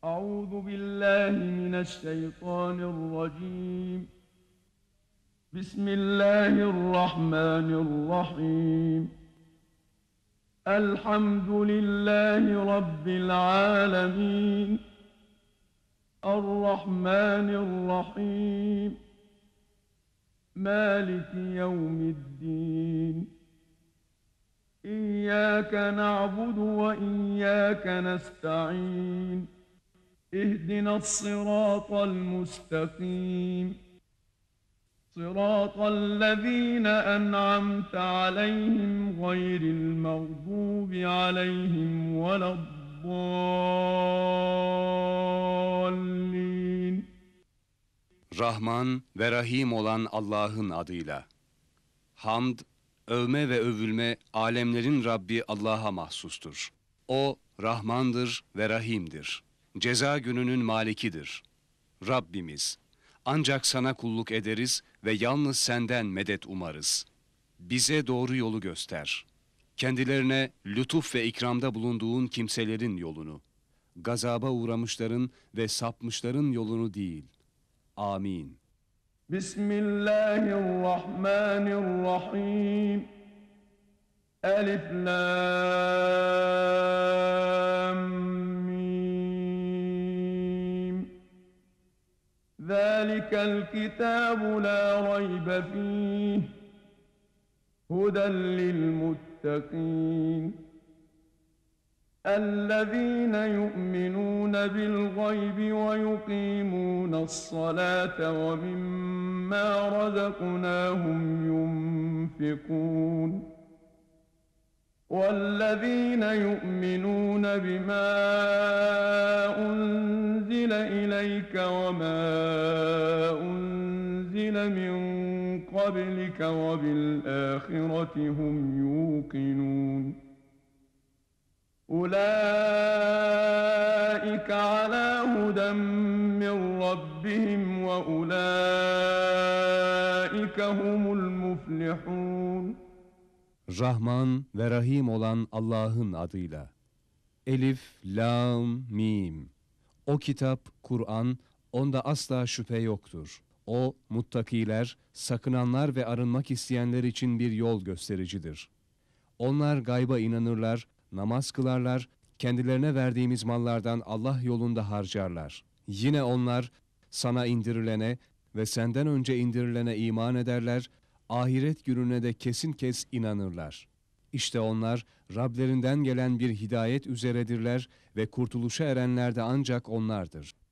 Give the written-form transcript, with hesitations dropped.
أعوذ بالله من الشيطان الرجيم. بسم الله الرحمن الرحيم. الحمد لله رب العالمين، الرحمن الرحيم، مالك يوم الدين. إياك نعبد وإياك نستعين. اهدنا الصراط المستقيم، صراط الذين أنعمت عليهم غير المغضوب عليهم ولا الضالين. Rahman ve Rahim olan Allah'ın adıyla. Hamd, övme ve övülme alemlerin Rabbi Allah'a mahsustur. O, Rahmandır ve Rahim'dir. Ceza gününün malikidir. Rabbimiz, ancak sana kulluk ederiz ve yalnız senden medet umarız. Bize doğru yolu göster. Kendilerine lütuf ve ikramda bulunduğun kimselerin yolunu, gazaba uğramışların ve sapmışların yolunu değil. Amin. Bismillahirrahmanirrahim. Elif Lam Mim. Zâlikel kitâbu lâ raybe fîh. Huden lilmuttakîn. الذين يؤمنون بالغيب ويقيمون الصلاة ومما رزقناهم ينفقون والذين يؤمنون بما أنزل إليك وما أنزل من قبلك وبالآخرة هم يوقنون أولئك على هدى من ربهم وأولئك هم المفلحون. Rahman ve Rahim olan Allah'ın adıyla. Elif, Lam, Mim. O kitap, Kur'an, onda asla şüphe yoktur. O, muttakiler, sakınanlar ve arınmak isteyenler için bir yol göstericidir. Onlar gayba inanırlar, namaz kılarlar, kendilerine verdiğimiz mallardan Allah yolunda harcarlar. Yine onlar sana indirilene ve senden önce indirilene iman ederler, ahiret gününe de kesin kes inanırlar. İşte onlar Rablerinden gelen bir hidayet üzeredirler ve kurtuluşa erenler de ancak onlardır.